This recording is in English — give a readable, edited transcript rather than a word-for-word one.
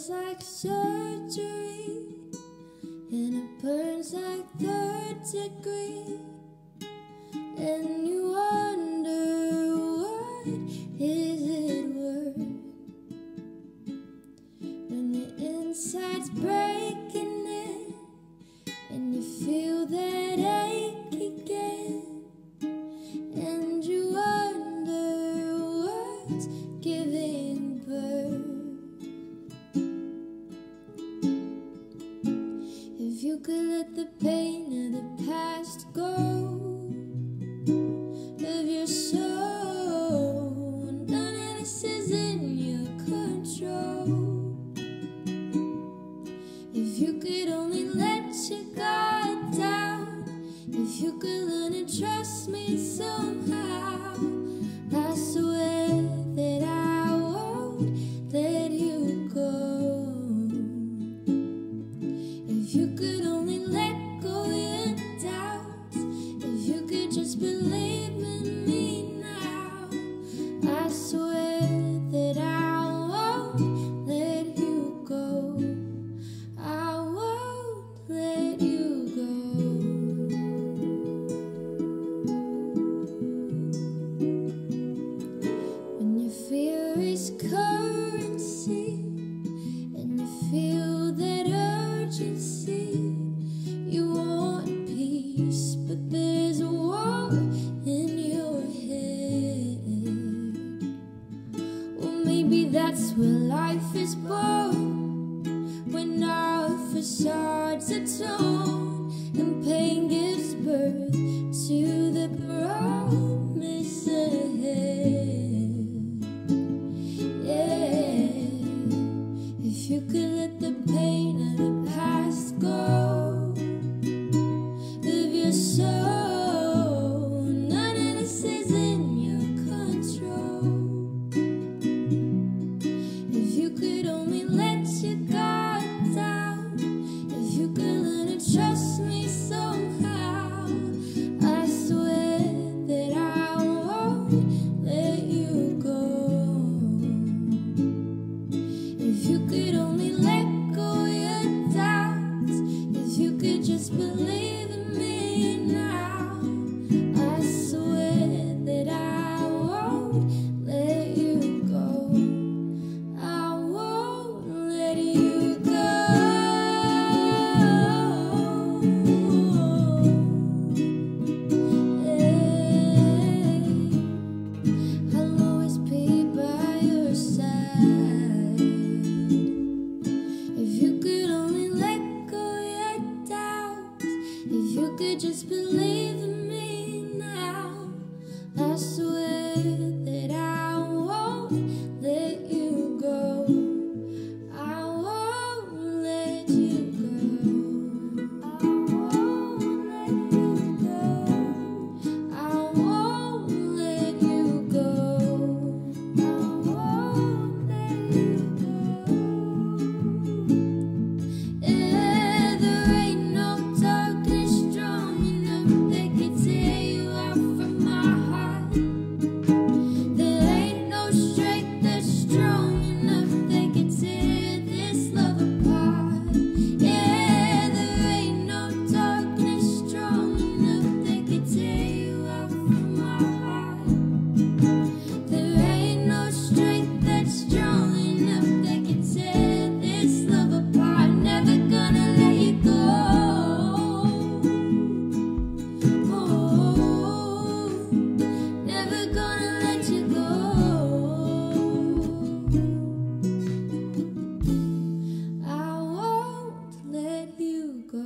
feels like surgery, and it burns like 3rd degree, and you wonder, what is it worth when your inside's breaking in and you feel that ache again, and you wonder what's giving birth. If you could let the pain of the past go of your soul, none of this is in your control. If you could only let your guard down, if you could learn to trust me somehow, I swear that I won't let you go. If you could only let go your doubts, if you could just believe in me now, I swear that I won't let you go. I won't let you go. When your fear is currency and you feel that urgency, you want peace, but there's a war in your head. Well, maybe that's where life is born, when our facades are torn and pain gives birth to the promise ahead. Yeah, if you could let the pain of the past go of your soul, none of this is in your control. If you could only let your guard down, if you could learn to trust me somehow, I swear that I won't let you go. If you could only let go your doubts, if you could just believe in me now, I swear that I won't let you go. I won't let you go. I'll always be by your side. If you could only let go your doubts, if you could just believe in me now, I swear that I won't let you go. I won't let you go. I won't let you go. I won't let you go. I won't let you go. Yeah, there ain't no darkness strong enough that could tear you out from my heart. There ain't no strength that's strong enough that could tear this love apart. Yeah, there ain't no darkness strong enough that could tear you out from my heart. There ain't no strength that's strong enough that could tear this love apart. Never gonna let you go. Oh, never gonna let you go. I won't let you go.